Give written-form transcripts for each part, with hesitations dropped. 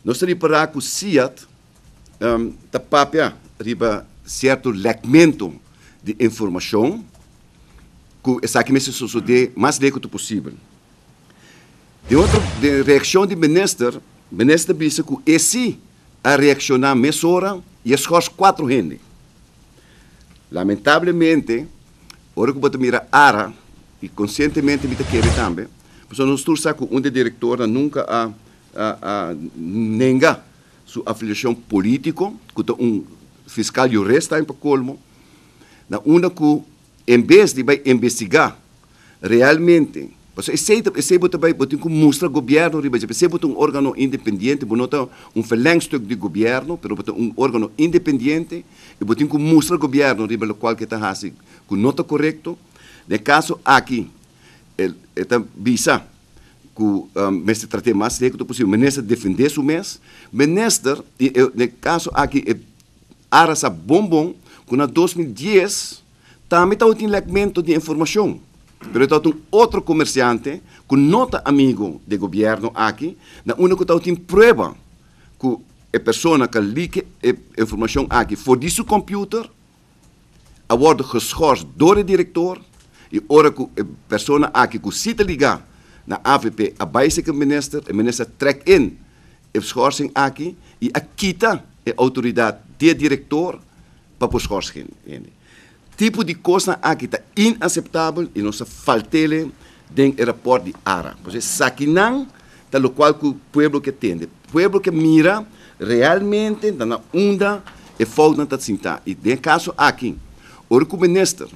Nós reparar que o CIAT tapapia riba certo segmento de informação que essa aqui me sucede mais rápido possível. De reação do ministro disse que esse a reaccionar mesora e escolhe 4 gente. Lamentavelmente, ora que você mira ara e conscientemente me quer também, porque nós estamos que um diretor nunca nega sua afiliação política, que fiscal jurista em Pacolmo, na una que em vez de investigar realmente, porque esse também tem que mostrar governo, esse é um órgão independente, não um verlengstuk do governo, mas um órgão independente, e tem que mostrar governo, o qual que está fazendo, que não está correto. No caso aqui, está visa que o mestre trate mais rápido possível, o ministro defender o mês, o ministro, no caso aqui, arrasa bombom, que na 2010 também está um segmento de informação. Mas está um outro comerciante que não é amigo do governo aqui, na única que está prova que a pessoa que liga a informação aqui for de seu computer, a wordt geschorst door de diretor, e ora que a pessoa aqui que se ligar na AVP, a basic minister, o minister trek in a schorsing aqui e quita a autoridade do diretor para o schorsing. Tipo de coisa aqui está inaceitável e nós faltele dentro do rapport de ARA. Porque saquinang está o qual que o povo que atende. O povo que mira realmente na onda e falta está sentar. E no caso aqui, o que o ministro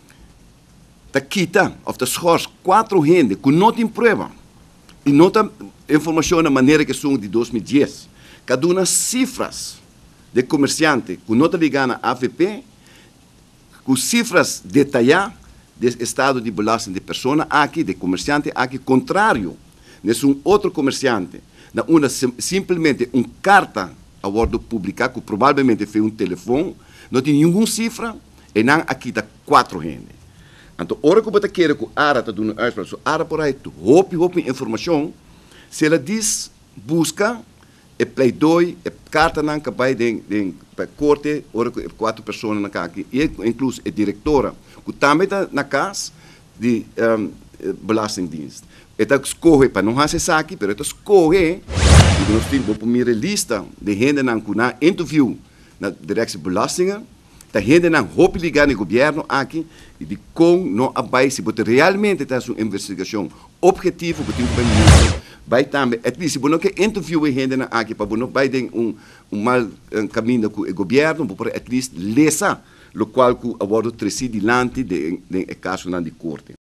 está quita, ou está schors 4 gente que não tem prova e não tem informação da maneira que são de 2010. Cada uma cifras de comerciante que não está ligado à AVP, com cifras detalhadas do estado de belasting de pessoa aqui, de comerciante aqui, contrário, nesse outro comerciante, na uma simplesmente uma carta a bordo publicar, que provavelmente foi um telefone, não tem nenhuma cifra, e não aqui está 4 gente. Então, a hora que você quer que a ARA está dando uma expressão, a ARA por aí, roupa informação, se ela diz, busca, e pleidoi, e carta não vai de corte, ora 4 pessoas na casa aqui, e incluso a diretora, que também está na casa de Belastingdienst. Está escorre para não fazer isso aqui, mas está escorre, e nós temos uma lista de gente que na interview na direção Belastingen, da gente não roupa ligar no governo aqui, e de como não abai se você realmente está uma investigação objetiva, que tem que vai também, at least, se você não quer interview a gente aqui, para não vai ter mal caminho com o governo, para at least lesa, o qual que a bordo 3 dilante de caso de corte.